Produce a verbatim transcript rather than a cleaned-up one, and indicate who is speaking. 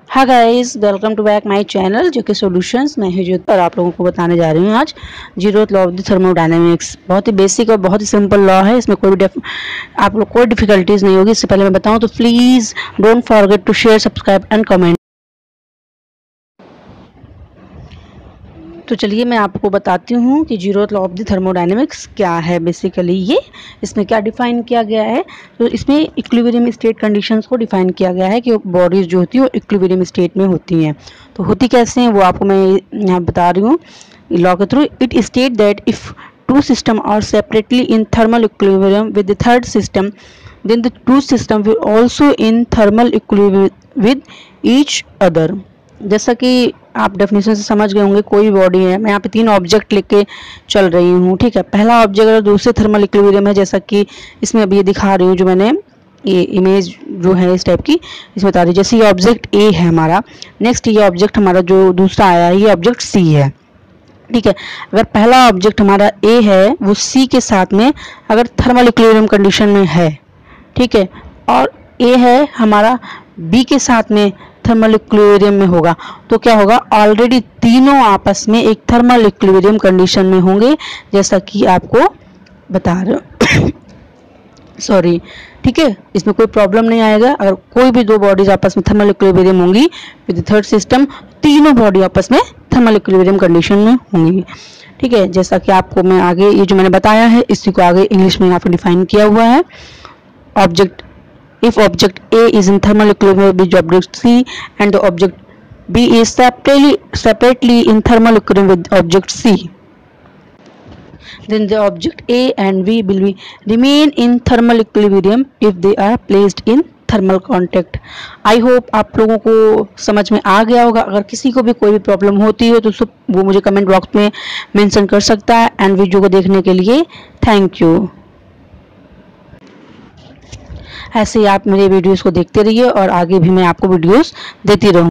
Speaker 1: Hi guys, welcome to back my channel जो कि solutions. मैं हूं ज्योति और आप लोगों को बताने जा रही हूं आज zeroth law of the thermodynamics. बहुत ही बेसिक और बहुत ही सिंपल लॉ है। इसमें कोई भी आप लोग कोई डिफिकल्टीज नहीं होगी। इससे पहले मैं बताऊं तो please don't forget to share, subscribe and comment. तो चलिए मैं आपको बताती हूँ कि zeroth law of the thermodynamics क्या है। बेसिकली ये इसमें क्या डिफाइन किया गया है, तो इसमें इक्विलिब्रियम स्टेट कंडीशंस को डिफाइन किया गया है कि बॉडीज जो होती है वो इक्विलिब्रियम स्टेट में होती हैं। तो होती कैसे हैं वो आपको मैं यहाँ बता रही हूँ लॉ के through. It state that if two system are separately in thermal equilibrium with the third system, then the two system will also in thermal equilibrium with each other। जैसा कि आप डेफिनेशन से समझ गए होंगे, कोई बॉडी है, मैं यहाँ पे तीन ऑब्जेक्ट लेके चल रही हूँ, ठीक है। पहला ऑब्जेक्ट अगर दूसरे थर्मल इक्विलिब्रियम है, जैसा कि इसमें अभी ये दिखा रही हूँ, जो मैंने ये इमेज जो है इस टाइप की इसमें बता रही हूँ। जैसे ये ऑब्जेक्ट ए है हमारा, नेक्स्ट ये ऑब्जेक्ट हमारा जो दूसरा आया है ये ऑब्जेक्ट सी है, ठीक है। अगर पहला ऑब्जेक्ट हमारा ए है वो सी के साथ में अगर थर्मल इक्विलिब्रियम कंडीशन में है, ठीक है, और ए है हमारा बी के साथ में थर्मल इक्विलिब्रियम में होगा, तो क्या होगा, ऑलरेडी तीनों आपस में एक थर्मल इक्विलिब्रियम कंडीशन में होंगे, जैसा कि आपको बता रहे हो सॉरी, ठीक है। इसमें कोई प्रॉब्लम नहीं आएगा। अगर कोई भी दो बॉडीज आपस में थर्मल इक्विलिब्रियम होंगी विद थर्ड सिस्टम, तीनों बॉडी आपस में थर्मल इक्विलिब्रियम कंडीशन में होंगी, ठीक है। जैसा कि आपको मैं आगे ये जो मैंने बताया है इसी को आगे इंग्लिश में यहाँ पे डिफाइन किया हुआ है। Object if object A is in thermal equilibrium with object C and the object B is separately separately in thermal equilibrium with object C, then the object A and B will be remain in thermal equilibrium if they are placed in thermal contact। I hope आप लोगों को समझ में आ गया होगा। अगर किसी को भी कोई भी प्रॉब्लम होती है तो सब वो मुझे कमेंट बॉक्स में मेंशन कर सकता है। एंड वीडियो को देखने के लिए थैंक यू। ऐसे ही आप मेरे वीडियोस को देखते रहिए और आगे भी मैं आपको वीडियोस देती रहूँ।